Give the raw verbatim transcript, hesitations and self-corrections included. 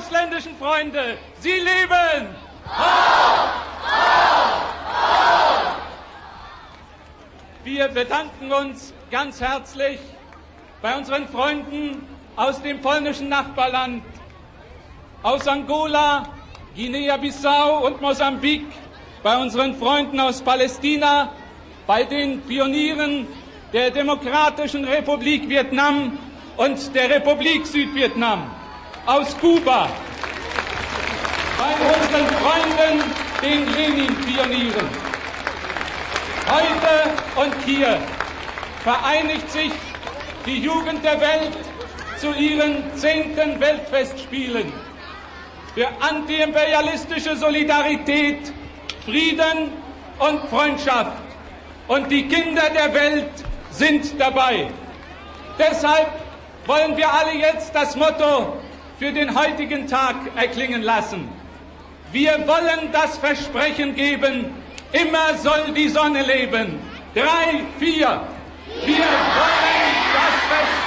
ausländischen Freunde, Sie leben! Hoch, hoch, hoch. Wir bedanken uns ganz herzlich bei unseren Freunden aus dem polnischen Nachbarland, aus Angola, Guinea-Bissau und Mosambik, bei unseren Freunden aus Palästina, bei den Pionieren der Demokratischen Republik Vietnam und der Republik Südvietnam, aus Kuba, bei unseren Freunden, den Lenin-Pionieren. Heute und hier vereinigt sich die Jugend der Welt zu ihren zehnten Weltfestspielen für antiimperialistische Solidarität, Frieden und Freundschaft. Und die Kinder der Welt sind dabei. Deshalb wollen wir alle jetzt das Motto für den heutigen Tag erklingen lassen. Wir wollen das Versprechen geben, immer soll die Sonne leben. Drei, vier. Wir wollen das Versprechen